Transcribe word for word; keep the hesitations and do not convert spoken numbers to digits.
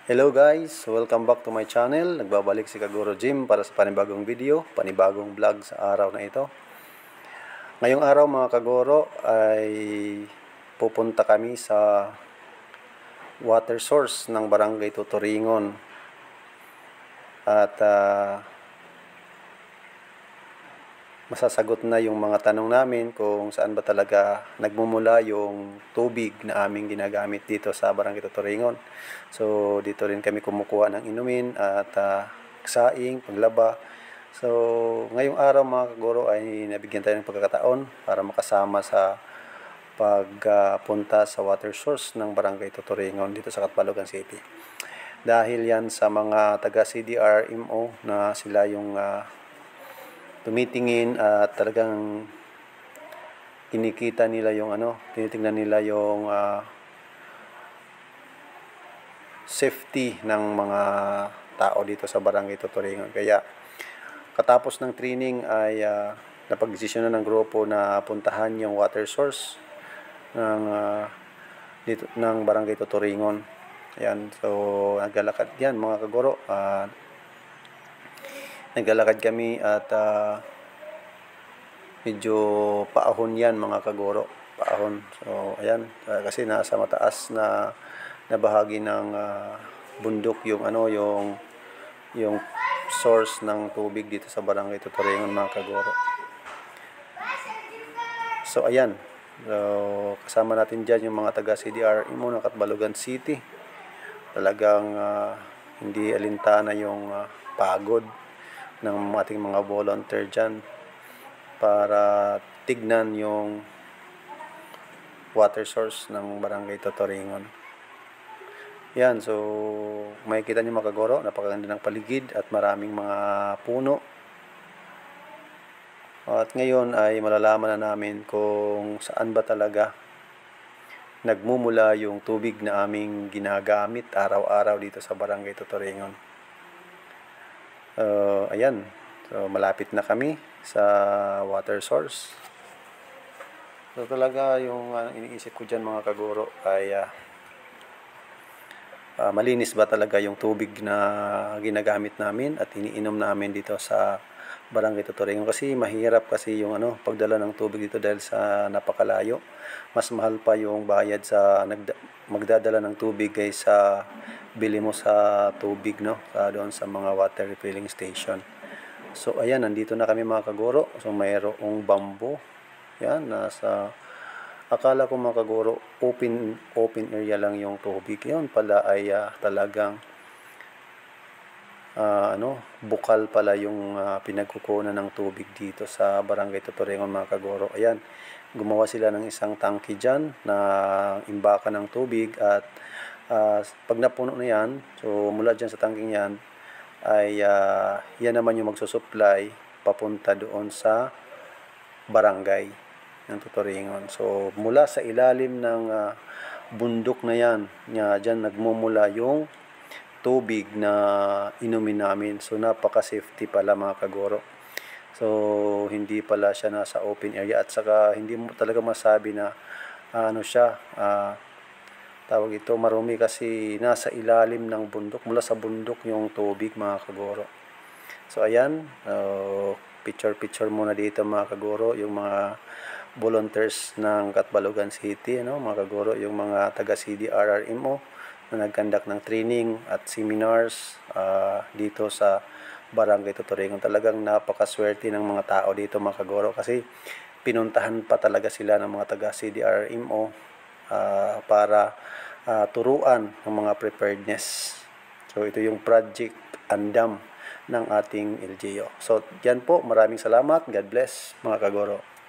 Hello guys, welcome back to my channel. Nagbabalik si Kaguro Jim para sa panibagong video, panibagong vlog sa araw na ito. Ngayong araw mga Kaguro ay pupunta kami sa water source ng Barangay Tuturingon. At uh, masasagot na yung mga tanong namin kung saan ba talaga nagmumula yung tubig na aming ginagamit dito sa Barangay Tuturingon. So dito rin kami kumukuha ng inumin at uh, saing, paglaba. So ngayong araw mga Kaguro ay nabigyan tayo ng pagkakataon para makasama sa pagpunta uh, sa water source ng Barangay Tuturingon dito sa Catbalogan City. Dahil yan sa mga taga C D R M O na sila yung uh, tumitingin at talagang kinikita nila yung ano, tinitingnan nila yung uh, safety ng mga tao dito sa Barangay Tuturingon. Kaya katapos ng training ay uh, napagdesisyon na ng grupo na puntahan yung water source ng uh, dito ng Barangay Tuturingon. Ayan, so naglalakad yan mga Kaguro. Uh, Naglalakad kami at uh, medyo paahon yan mga Kaguro, paahon. So ayan, uh, kasi nasa mataas na na bahagi ng uh, bundok yung ano, yung yung source ng tubig dito sa Barangay Tuturingon mga Kaguro. So ayan, so, kasama natin diyan yung mga taga C D R M O ng Catbalogan City. Talagang uh, hindi alintana yung uh, pagod ng ating mga volunteer dyan para tignan yung water source ng Barangay Tuturingon. Yan, so makikita niyo mga Kaguro, napakaganda ng paligid at maraming mga puno. At ngayon ay malalaman na namin kung saan ba talaga nagmumula yung tubig na aming ginagamit araw-araw dito sa Barangay Tuturingon. Uh, ayan, so malapit na kami sa water source. So talaga yung uh, iniisip ko dyan mga Kaguro ay uh, uh, malinis ba talaga yung tubig na ginagamit namin at iniinom namin dito sa Barangay Tuturingon. Kasi mahirap kasi yung ano, pagdala ng tubig dito dahil sa napakalayo. Mas mahal pa yung bayad sa nagda magdadala ng tubig kaysa bili mo sa tubig, no, sa doon sa mga water refilling station. So ayan, nandito na kami mga Kaguro. So mayroong bamboo yan, nasa akala ko mga Kaguro open open area lang yung tubig. Yun pala ay uh, talagang uh, ano, bukal pala yung uh, pinagkukunan ng tubig dito sa Barangay Tuturingon mga Kaguro. Ayan, gumawa sila ng isang tangke dyan na imbaka ng tubig at uh, pag napuno na yan, so mula dyan sa tangking yan ay uh, yan naman yung magsusupply papunta doon sa barangay ng Tuturingon. So mula sa ilalim ng uh, bundok na yan, yan dyan nagmumula yung tubig na inumin namin. So napaka-safety pala mga Kaguro. So hindi pala siya nasa open area at saka hindi mo talaga masabi na uh, ano siya, uh, tawag ito, marumi kasi nasa ilalim ng bundok, mula sa bundok yung tubig mga Kaguro. So ayan, uh, picture picture muna dito mga Kaguro, yung mga volunteers ng Catbalogan City, no, mga Kaguro, yung mga taga C D R R M O na nagkandak ng training at seminars uh, dito sa Barangay Tuturingon. Talagang napakaswerte ng mga tao dito mga Kaguro kasi pinuntahan pa talaga sila ng mga taga C D R M O uh, para uh, turuan ng mga preparedness. So ito yung Project Andam ng ating L G U. So yan po, maraming salamat. God bless mga Kaguro.